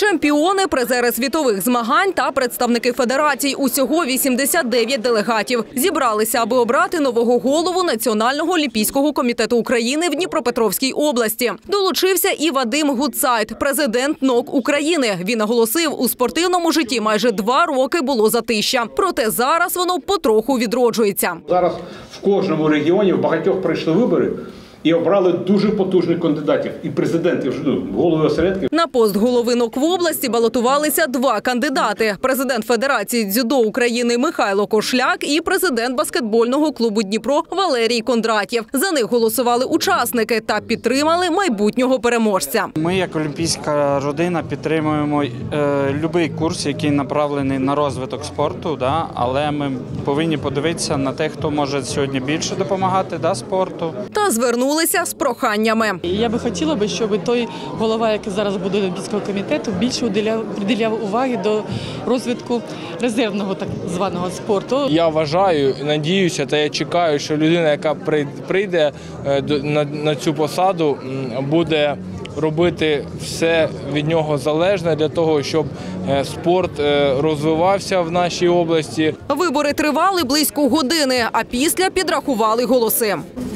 Чемпіони, призери світових змагань та представники федерацій. Усього 89 делегатів. Зібралися, аби обрати нового голову Національного олімпійського комітету України в Дніпропетровській області. Долучився і Вадим Гудсайт, президент НОК України. Він наголосив, у спортивному житті майже 2 роки було затища. Проте зараз воно потроху відроджується. Зараз в кожному регіоні в багатьох пройшли вибори. І обрали дуже потужних кандидатів. І президентів, голови осередків. На пост голови НОК в області балотувалися 2 кандидати. Президент Федерації дзюдо України Михайло Кошляк і президент баскетбольного клубу «Дніпро» Валерій Кондратєв. За них голосували учасники та підтримали майбутнього переможця. Ми, як олімпійська родина, підтримуємо будь-який курс, який направлений на розвиток спорту, але ми повинні подивитися на те, хто може сьогодні більше допомагати спорту. Та звернулися з проханнями. Я би хотіла, щоб той голова, який зараз буде Олімпійського комітету, більше приділяв уваги до розвитку резервного так званого спорту. Я вважаю, надіюся та я чекаю, що людина, яка прийде на цю посаду, буде робити все від нього залежне для того, щоб спорт розвивався в нашій області. Вибори тривали близько години, а після підрахували голоси.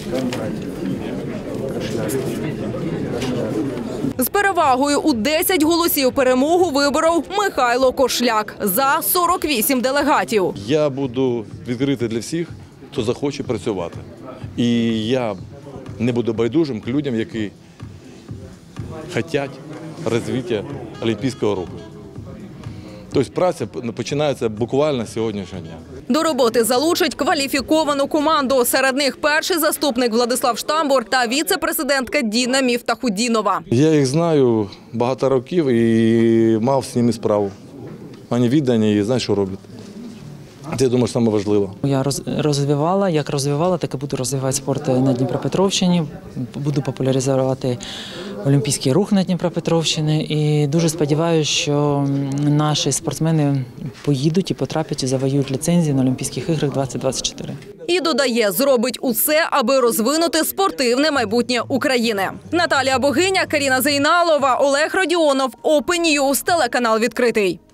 З перевагою у 10 голосів перемогу виборов Михайло Кошляк за 48 делегатів. Я буду відкритий для всіх, хто захоче працювати. І я не буду байдужим к людям, які хочуть розвитку олімпійського руху. Тобто праця починається буквально з сьогоднішнього дня. До роботи залучать кваліфіковану команду. Серед них перший заступник Владислав Штамбур та віце-президентка Діна Міфтахудінова. Я їх знаю багато років і мав з ними справу. Вони віддані і знають, що роблять. Це, я думаю, саме важливо. Я розвивала, так і буду розвивати спорт на Дніпропетровщині, буду популяризувати олімпійський рух на Дніпропетровщині і дуже сподіваюся, що наші спортсмени поїдуть і потраплять і завоюють ліцензії на Олімпійських іграх 2024. І додає, зробить усе, аби розвинути спортивне майбутнє України. Наталія Богиня, Каріна Зейналова, Олег Родіонов, Open News, телеканал «Відкритий».